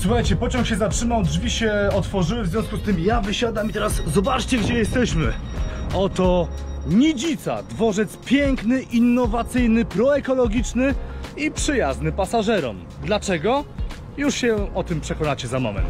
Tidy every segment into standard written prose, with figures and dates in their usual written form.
Słuchajcie, pociąg się zatrzymał, drzwi się otworzyły, w związku z tym ja wysiadam i teraz zobaczcie, gdzie jesteśmy. Oto Nidzica, dworzec piękny, innowacyjny, proekologiczny i przyjazny pasażerom. Dlaczego? Już się o tym przekonacie za moment.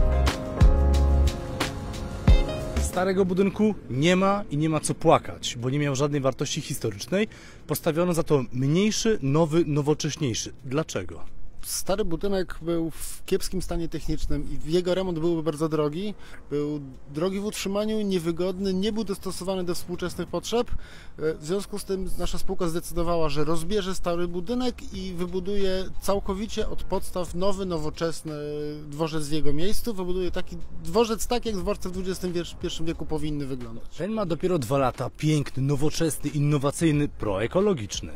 Starego budynku nie ma i nie ma co płakać, bo nie miał żadnej wartości historycznej. Postawiono za to mniejszy, nowy, nowocześniejszy. Dlaczego? Stary budynek był w kiepskim stanie technicznym i jego remont byłby bardzo drogi. Był drogi w utrzymaniu, niewygodny, nie był dostosowany do współczesnych potrzeb. W związku z tym nasza spółka zdecydowała, że rozbierze stary budynek i wybuduje całkowicie od podstaw nowy, nowoczesny dworzec w jego miejscu. Wybuduje taki dworzec, tak jak dworce w XXI wieku powinny wyglądać. Ten ma dopiero 2 lata. Piękny, nowoczesny, innowacyjny, proekologiczny.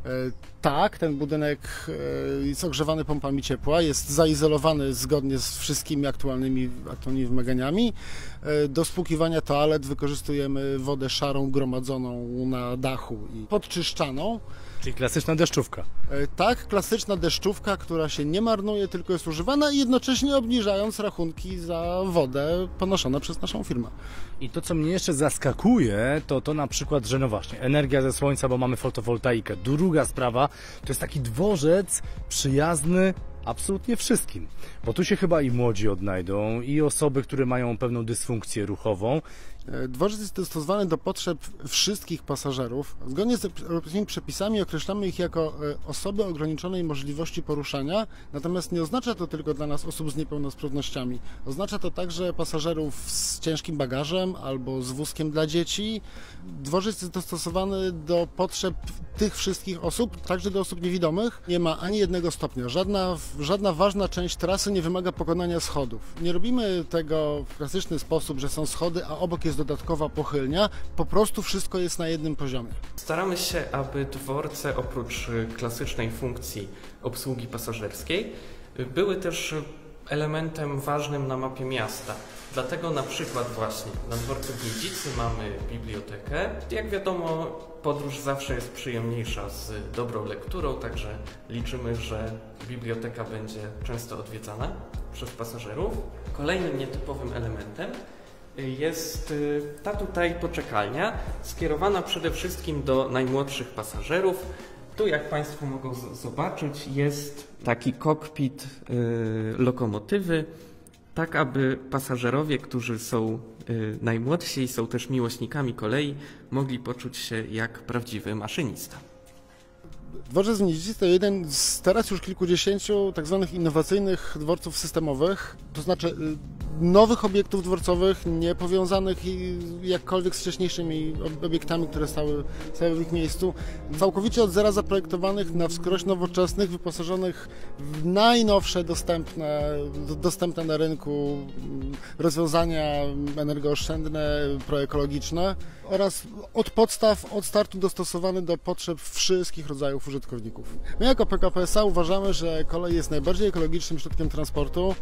Tak, ten budynek jest ogrzewany pompami ciepła, jest zaizolowany zgodnie z wszystkimi aktualnymi wymaganiami. Do spłukiwania toalet wykorzystujemy wodę szarą gromadzoną na dachu i podczyszczaną. Czyli klasyczna deszczówka. Tak, klasyczna deszczówka, która się nie marnuje, tylko jest używana i jednocześnie obniżając rachunki za wodę ponoszone przez naszą firmę. I to, co mnie jeszcze zaskakuje, to na przykład, że no właśnie, energia ze słońca, bo mamy fotowoltaikę. Druga sprawa, to jest taki dworzec przyjazny absolutnie wszystkim, bo tu się chyba i młodzi odnajdą, i osoby, które mają pewną dysfunkcję ruchową. Dworzec jest dostosowany do potrzeb wszystkich pasażerów. Zgodnie z europejskimi przepisami określamy ich jako osoby ograniczonej możliwości poruszania, natomiast nie oznacza to tylko dla nas osób z niepełnosprawnościami. Oznacza to także pasażerów z ciężkim bagażem albo z wózkiem dla dzieci. Dworzec jest dostosowany do potrzeb tych wszystkich osób, także do osób niewidomych. Nie ma ani jednego stopnia. Żadna ważna część trasy nie wymaga pokonania schodów. Nie robimy tego w klasyczny sposób, że są schody, a obok jest dodatkowa pochylnia. Po prostu wszystko jest na jednym poziomie. Staramy się, aby dworce oprócz klasycznej funkcji obsługi pasażerskiej były też elementem ważnym na mapie miasta. Dlatego na przykład właśnie na dworcu w Nidzicy mamy bibliotekę. Jak wiadomo, podróż zawsze jest przyjemniejsza z dobrą lekturą, także liczymy, że biblioteka będzie często odwiedzana przez pasażerów. Kolejnym nietypowym elementem jest ta tutaj poczekalnia, skierowana przede wszystkim do najmłodszych pasażerów. Tu, jak Państwo mogą zobaczyć, jest taki kokpit lokomotywy, tak aby pasażerowie, którzy są najmłodsi i są też miłośnikami kolei, mogli poczuć się jak prawdziwy maszynista. Dworzec w Nidzicy to jeden z teraz już kilkudziesięciu tak zwanych innowacyjnych dworców systemowych, to znaczy nowych obiektów dworcowych, nie powiązanych jakkolwiek z wcześniejszymi obiektami, które stały w ich miejscu, całkowicie od zera zaprojektowanych, na wskroś nowoczesnych, wyposażonych w najnowsze dostępne na rynku rozwiązania energooszczędne, proekologiczne oraz od podstaw, od startu dostosowane do potrzeb wszystkich rodzajów użytkowników. My jako PKP SA uważamy, że kolej jest najbardziej ekologicznym środkiem transportu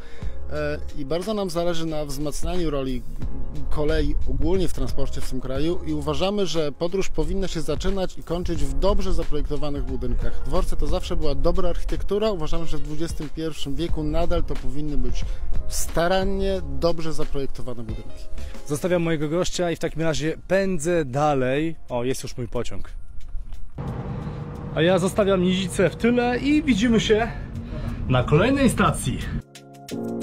i bardzo nam zależy na wzmacnianiu roli kolei ogólnie w transporcie w tym kraju i uważamy, że podróż powinna się zaczynać i kończyć w dobrze zaprojektowanych budynkach. Dworce to zawsze była dobra architektura, uważamy, że w XXI wieku nadal to powinny być starannie, dobrze zaprojektowane budynki. Zostawiam mojego gościa i w takim razie pędzę dalej. O, jest już mój pociąg. A ja zostawiam Nidzicę w tyle i widzimy się na kolejnej stacji.